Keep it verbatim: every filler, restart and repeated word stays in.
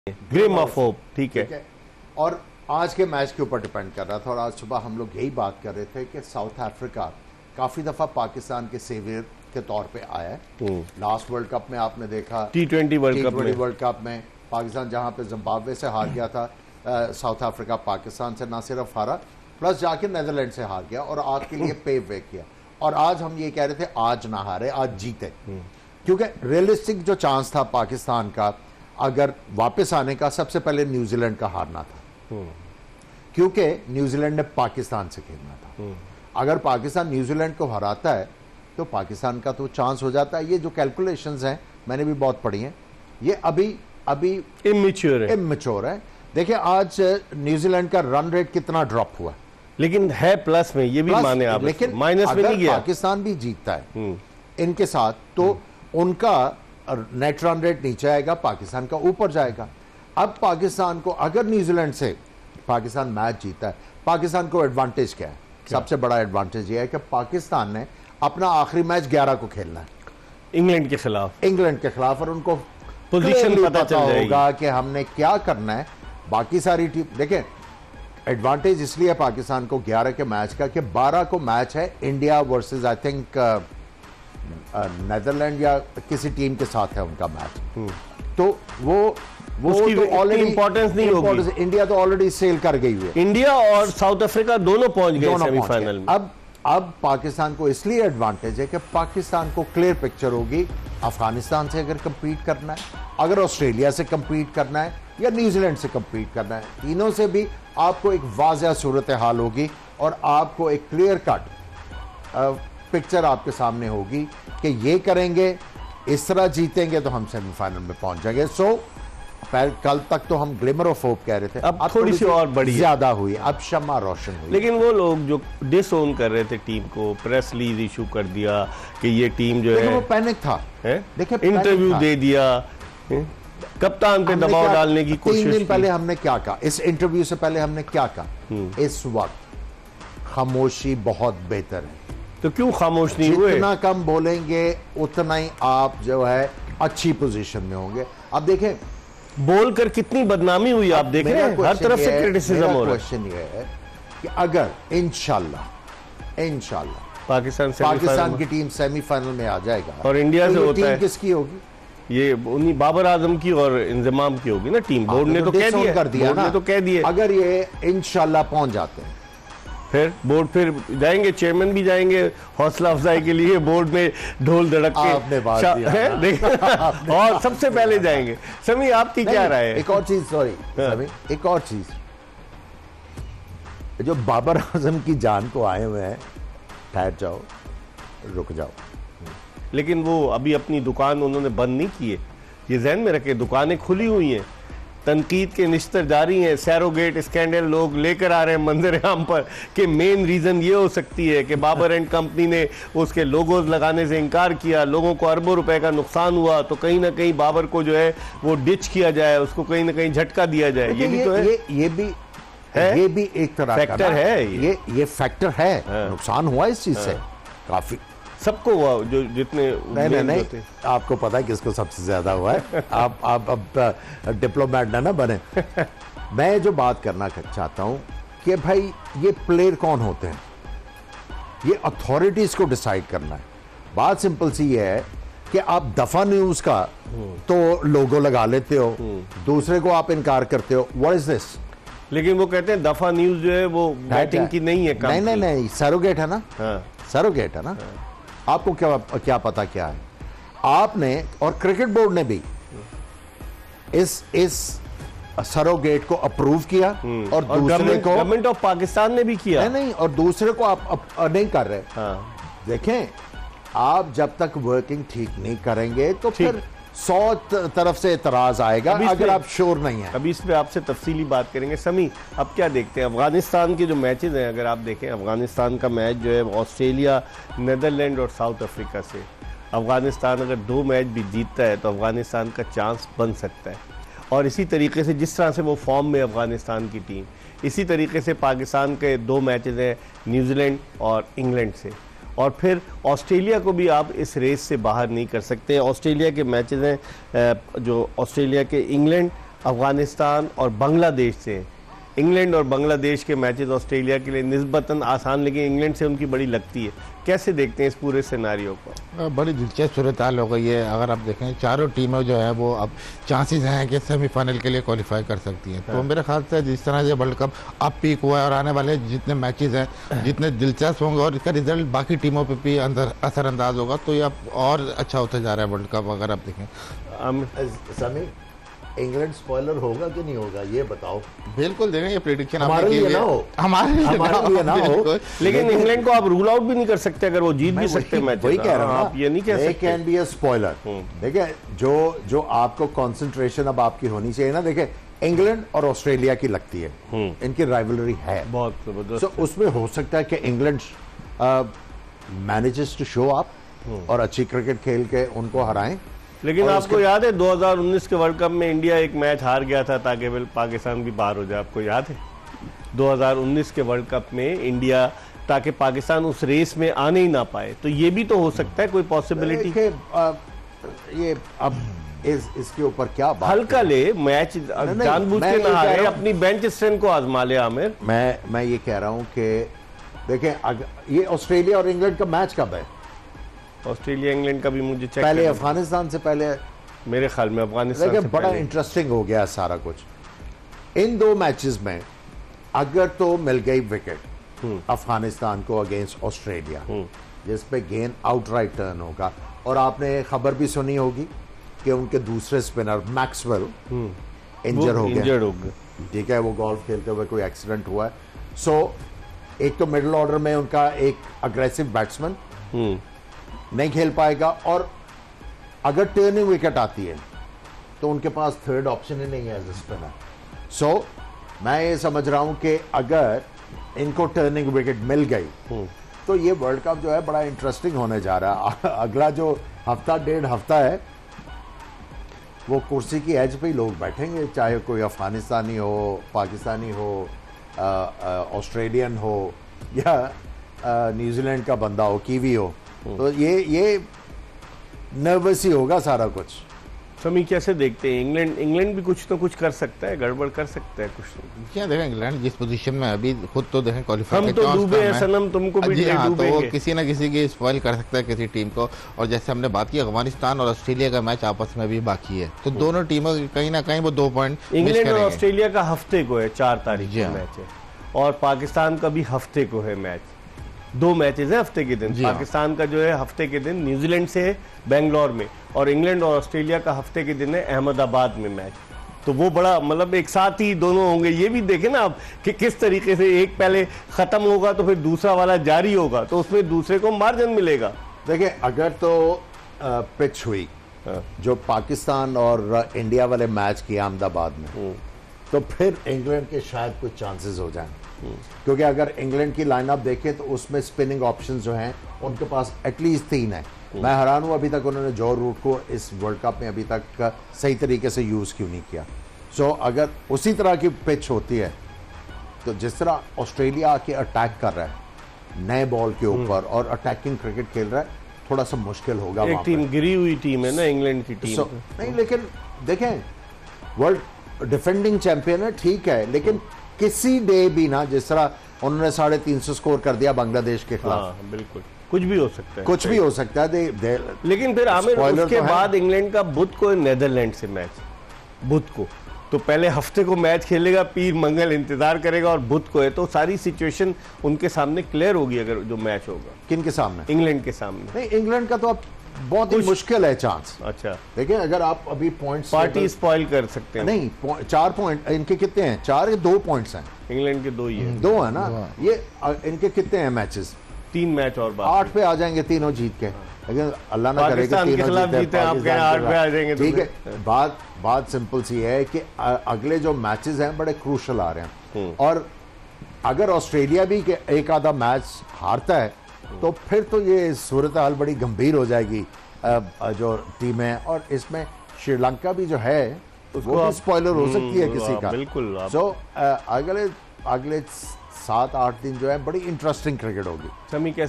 Gleam of hope. ठीक है। और आज के मैच के ऊपर डिपेंड कर रहा था और आज सुबह हम लोग यही बात कर रहे थे कि साउथ अफ्रीका काफी दफा पाकिस्तान के सेवियर के तौर पे आया है। लास्ट वर्ल्ड कप में आपने देखा, टी ट्वेंटी वर्ल्ड कप में वर्ल्ड कप में पाकिस्तान जहां पे जिम्बाब्वे से हार गया था, साउथ अफ्रीका पाकिस्तान से ना सिर्फ हारा प्लस जाके नीदरलैंड से हार गया और आज के लिए पेव वे किया। और आज हम ये कह रहे थे आज ना हारे, आज जीते, क्योंकि रियलिस्टिक जो चांस था पाकिस्तान का अगर वापस आने का, सबसे पहले न्यूजीलैंड का हारना था, क्योंकि न्यूजीलैंड ने पाकिस्तान से खेलना था। अगर पाकिस्तान न्यूजीलैंड को हराता है तो पाकिस्तान का तो चांस हो जाता है। ये जो कैलकुलेशंस हैं मैंने भी बहुत पढ़ी हैं, ये अभी अभी इमेच्योर है इमेच्योर है। देखिए आज न्यूजीलैंड का रन रेट कितना ड्रॉप हुआ, लेकिन है प्लस में, ये भी माने आप, लेकिन माइनस में नहीं गया। पाकिस्तान भी जीतता है इनके साथ तो उनका नेट रन रेट नीचे आएगा, पाकिस्तान का ऊपर जाएगा। अब पाकिस्तान को अगर न्यूजीलैंड से पाकिस्तान मैच जीता है, पाकिस्तान को एडवांटेज क्या है? क्या? सबसे बड़ा एडवांटेज ये है कि पाकिस्तान ने अपना आखिरी मैच ग्यारह को खेलना है इंग्लैंड के खिलाफ इंग्लैंड के खिलाफ और उनको पोजीशन पता चल होगा कि हमने क्या करना है। बाकी सारी टीम देखें, एडवांटेज इसलिए है पाकिस्तान को ग्यारह के मैच का कि बारह को मैच है India versus I think Netherland या किसी टीम के साथ है उनका मैच, तो वो वो तो ऑलरेडी इंपॉर्टेंस नहीं होगी। इंडिया तो ऑलरेडी सेल कर गई हुई है, इंडिया और साउथ अफ्रीका दोनों पहुंच गए सेमीफाइनल में। अब अब पाकिस्तान को इसलिए एडवांटेज है कि पाकिस्तान को क्लियर पिक्चर होगी अफगानिस्तान से अगर कंपीट करना है, अगर ऑस्ट्रेलिया से कंपीट करना है या न्यूजीलैंड से कंपीट करना है, तीनों से भी आपको एक वाज़ेह सूरत हाल होगी और आपको एक क्लियर कट पिक्चर आपके सामने होगी कि ये करेंगे, इस तरह जीतेंगे तो हम सेमीफाइनल में पहुंच जाएंगे। सो कल तक तो हम ग्लिमर ऑफ होप कह रहे थे, अब, अब थोड़ी सी और बड़ी ज्यादा हुई, अब शम्मा रोशन हुई। लेकिन वो लोग जो डिसओन कर रहे थे टीम को, प्रेस रिलीज इशू कर दिया कि ये टीम जो है, वो पैनिक था, देखिए इंटरव्यू दे दिया, कप्तान पे दबाव डालने की कोशिश। तीन दिन पहले हमने क्या कहा, इस इंटरव्यू से पहले हमने क्या कहा, इस वक्त खामोशी बहुत बेहतर है। तो क्यों खामोश नहीं हुए? जितना कम बोलेंगे उतना ही आप जो है अच्छी पोजीशन में होंगे। अब देखें बोलकर कितनी बदनामी हुई, आप देख रहे हैं हर तरफ से क्रिटिसिज्म हो रहा है। क्वेश्चन ये है कि अगर इंशाल्लाह इंशाल्लाह पाकिस्तान पाकिस्तान की टीम सेमीफाइनल में आ जाएगा और इंडिया से होता है, किसकी होगी? ये उन्हीं बाबर आजम की और इंजमाम की होगी ना टीम। बोर्ड ने तो कह दिया कर दिया ना, तो कह दिया अगर ये इंशाल्लाह पहुंच जाते हैं फिर बोर्ड फिर जाएंगे, चेयरमैन भी जाएंगे हौसला अफजाई के लिए, बोर्ड में ढोल धड़क के और सबसे पहले जाएंगे। समी आपकी क्या राय है? एक और चीज, सॉरी समी, एक और चीज, जो बाबर आजम की जान को आए हुए हैं, ठहर जाओ, रुक जाओ। लेकिन वो अभी अपनी दुकान उन्होंने बंद नहीं की है, ये ज़हन में रखे, दुकानें खुली हुई हैं, तनकीद के निश्तर जारी हैं। सैरोगेट स्कैंडल लोग लेकर आ रहे हैं मंजर आम पर कि मेन रीज़न ये हो सकती है कि बाबर एंड कंपनी ने उसके लोगोज लगाने से इनकार किया, लोगों को अरबों रुपए का नुकसान हुआ, तो कहीं ना कहीं बाबर को जो है वो डिच किया जाए, उसको कहीं ना कहीं झटका दिया जाए। ये भी तो है, ये, ये भी है, ये भी एक तरह का फैक्टर है, ये ये फैक्टर है। नुकसान हुआ इस चीज से काफी, सबको हुआ, जो जितने नहीं नहीं नहीं आपको पता है किसको सबसे ज्यादा हुआ है। आप आप अब डिप्लोमेट ना ना बने। मैं जो बात करना चाहता हूं कि भाई ये प्लेयर कौन होते हैं, ये अथॉरिटीज को डिसाइड करना है। बात सिंपल सी ये है कि आप दफा न्यूज का तो लोगो लगा लेते हो, दूसरे को आप इनकार करते हो, व्हाट इज दिस? लेकिन वो कहते हैं दफा न्यूज जो है वो बैटिंग की नहीं है, नहीं नहीं नहीं सरोगेट है ना, सरोगेट है ना। आपको क्या क्या पता क्या है? आपने और क्रिकेट बोर्ड ने भी इस इस सरोगेट को अप्रूव किया और, और दूसरे को गवर्नमेंट ऑफ पाकिस्तान ने भी किया। नहीं नहीं, और दूसरे को आप, आप नहीं कर रहे। हाँ। देखें, आप जब तक वर्किंग ठीक नहीं करेंगे तो फिर सौ तरफ से इतराज आएगा अगर आप श्योर नहीं है। अभी इस पे आपसे तफसीली बात करेंगे। समी, अब क्या देखते हैं अफगानिस्तान के जो मैचेस हैं, अगर आप देखें अफगानिस्तान का मैच जो है ऑस्ट्रेलिया, नीदरलैंड और साउथ अफ्रीका से, अफगानिस्तान अगर दो मैच भी जीतता है तो अफगानिस्तान का चांस बन सकता है। और इसी तरीके से जिस तरह से वो फॉर्म में अफगानिस्तान की टीम, इसी तरीके से पाकिस्तान के दो मैचेस हैं न्यूजीलैंड और इंग्लैंड से, और फिर ऑस्ट्रेलिया को भी आप इस रेस से बाहर नहीं कर सकते। ऑस्ट्रेलिया के मैचेस हैं जो ऑस्ट्रेलिया के इंग्लैंड अफगानिस्तान और बांग्लादेश से। इंग्लैंड और बांग्लादेश के मैचेस ऑस्ट्रेलिया के लिए निस्बतन आसान, लेकिन इंग्लैंड से उनकी बड़ी लगती है। कैसे देखते हैं इस पूरे सिनारियो को? बड़ी दिलचस्प सूरत हाल हो गई है। अगर आप देखें चारों टीमें जो है वो अब चांसेस हैं कि सेमीफाइनल के लिए क्वालिफाई कर सकती हैं। तो मेरे ख्याल से जिस तरह से वर्ल्ड कप अब पीक हुआ है और आने वाले जितने मैचेस हैं जितने दिलचस्प होंगे और इसका रिजल्ट बाकी टीमों पर भी अंदर असरअंदाज होगा, तो ये अब और अच्छा होता जा रहा है वर्ल्ड कप। अगर आप देखें समी, इंग्लैंड स्पॉइलर होगा कि नहीं होगा ये बताओ। बिल्कुल देखें, ये प्रेडिक्शन हमारे लिए ना हो, हमारे लिए ना हो, लेकिन इंग्लैंड को आप रूल आउट भी नहीं कर सकते अगर वो जीत भी सकते मैच। वही कह रहा हूं, आप ये नहीं कह सकते कैन बी अ स्पॉइलर। देखिए, जो जो आपको कंसंट्रेशन अब आपकी होनी चाहिए ना, देखिए इंग्लैंड और ऑस्ट्रेलिया की लगती है, इनकी राइवलरी है बहुत जबरदस्त। तो उसमें हो सकता है कि England manages to show up और अच्छी क्रिकेट खेल के उनको हराएं। लेकिन आपको याद है दो हज़ार उन्नीस के वर्ल्ड कप में इंडिया एक मैच हार गया था ताकि पाकिस्तान भी बाहर हो जाए, आपको याद है? दो हज़ार उन्नीस के वर्ल्ड कप में इंडिया, ताकि पाकिस्तान उस रेस में आने ही ना पाए। तो ये भी तो हो सकता है कोई पॉसिबिलिटी। ये अब इस इसके ऊपर क्या बात हल्का ले मैच, जानबूझ के ना हारे, अपनी बेंच स्ट्रेंथ को आजमा ले आमिर। मैं मैं ये कह रहा हूं कि देखें, ये ऑस्ट्रेलिया और इंग्लैंड का मैच कब है? ऑस्ट्रेलिया इंग्लैंड का भी मुझे चेक पहले अफगानिस्तान से पहले, मेरे ख्याल में अफगानिस्तान से बड़ा इंटरेस्टिंग हो गया सारा कुछ। इन दो मैचेस में अगर तो मिल गई विकेट अफगानिस्तान को अगेंस्ट ऑस्ट्रेलिया, जिस पे गेंद आउटराइट टर्न होगा, और आपने खबर भी सुनी होगी कि उनके दूसरे स्पिनर मैक्सवेल इंजर हो गए। ठीक है, वो गोल्फ खेलते हुए कोई एक्सीडेंट हुआ है। सो एक तो मिडिल ऑर्डर में उनका एक अग्रेसिव बैट्समैन नहीं खेल पाएगा, और अगर टर्निंग विकेट आती है तो उनके पास थर्ड ऑप्शन ही नहीं है एज ए स्पिनर। सो मैं ये समझ रहा हूं कि अगर इनको टर्निंग विकेट मिल गई तो ये वर्ल्ड कप जो है बड़ा इंटरेस्टिंग होने जा रहा है। अगला जो हफ्ता डेढ़ हफ्ता है वो कुर्सी की एज पे ही लोग बैठेंगे, चाहे कोई अफगानिस्तानी हो, पाकिस्तानी हो, ऑस्ट्रेलियन हो या न्यूजीलैंड का बंदा हो, कीवी हो। तो ये ये नर्वस ही होगा सारा कुछ। समी कैसे देखते हैं इंग्लैंड? इंग्लैंड भी कुछ तो कुछ कर सकता है, गड़बड़ कर सकता है कुछ तो। क्या देखें, इंग्लैंड जिस पोजीशन में अभी खुद तो देखें क्वालिफाई, हम तो डूबे हैं सनम, तुमको भी हाँ, तो डूबेंगे। वो किसी ना किसी की स्पॉइल कर सकता है किसी टीम को। और जैसे हमने बात की अफगानिस्तान और ऑस्ट्रेलिया का मैच आपस में भी बाकी है, तो दोनों टीमों कहीं ना कहीं वो दो पॉइंट। इंग्लैंड और ऑस्ट्रेलिया का हफ्ते को है, चार तारीख को मैच है, और पाकिस्तान का भी हफ्ते को है मैच। दो मैचेस हैं हफ्ते के दिन। पाकिस्तान का जो है हफ्ते के दिन न्यूजीलैंड से है बेंगलोर में, और इंग्लैंड और ऑस्ट्रेलिया का हफ्ते के दिन है अहमदाबाद में मैच। तो वो बड़ा मतलब एक साथ ही दोनों होंगे। ये भी देखें ना आप कि किस तरीके से एक पहले खत्म होगा तो फिर दूसरा वाला जारी होगा, तो उसमें दूसरे को मार्जिन मिलेगा। देखिए, अगर तो पिच हुई जो पाकिस्तान और इंडिया वाले मैच की अहमदाबाद में, तो फिर इंग्लैंड के शायद कुछ चांसेस हो जाएं, क्योंकि अगर इंग्लैंड की लाइनअप देखें तो उसमें स्पिनिंग ऑप्शंस जो हैं उनके पास एटलीस्ट तीन है। मैं हैरान हूं अभी तक उन्होंने जॉ रूट को इस वर्ल्ड कप में अभी तक सही तरीके से यूज क्यों नहीं किया। सो so, अगर उसी तरह की पिच होती है तो जिस तरह ऑस्ट्रेलिया आके अटैक कर रहा है नए बॉल के ऊपर और अटैकिंग क्रिकेट खेल रहा है, थोड़ा सा मुश्किल होगा। एक टीम गिरी हुई टीम है ना इंग्लैंड की टीम। so, नहीं, लेकिन देखें वर्ल्ड डिफेंडिंग चैंपियन है, ठीक है, लेकिन किसी डे भी ना, जिस तरह उन्होंने साढ़े तीन सौ स्कोर कर दिया बांग्लादेश के खिलाफ। हाँ, बिल्कुल कुछ भी हो सकता है, कुछ भी हो सकता है। दे, दे, लेकिन फिर आमिर उसके तो बाद इंग्लैंड का बुध को नीदरलैंड से मैच, बुध को तो पहले हफ्ते को मैच खेलेगा, पीर मंगल इंतजार करेगा, और बुध को है तो सारी सिचुएशन उनके सामने क्लियर होगी अगर जो मैच होगा। किन के सामने? इंग्लैंड के सामने। नहीं, इंग्लैंड का तो अब बहुत ही मुश्किल है चांस। अच्छा, देखिए, अगर आप अभी पॉइंट्स पार्टी स्पॉइल कर सकते हैं। नहीं, चार पॉइंट इनके कितने हैं? चार या दो पॉइंट्स हैं इंग्लैंड के? दो ही है। दो है ना। ये इनके कितने हैं मैचेस? तीन मैच और बाकी। आठ पे आ जाएंगे तीनों जीत के, लेकिन अल्लाह ना करे कि तीनों जीते, आप कह आठ पे आ जाएंगे। ठीक है, बात बात सिंपल सी है कि अगले जो मैचेस हैं बड़े क्रूशल आ रहे हैं, और अगर ऑस्ट्रेलिया भी एक आधा मैच हारता है तो फिर तो ये सूरत हाल बड़ी गंभीर हो जाएगी जो टीम है। और इसमें श्रीलंका भी जो है वो भी स्पॉइलर हो सकती है किसी का। बिल्कुल। सो अगले अगले सात आठ दिन जो है बड़ी इंटरेस्टिंग क्रिकेट होगी। समी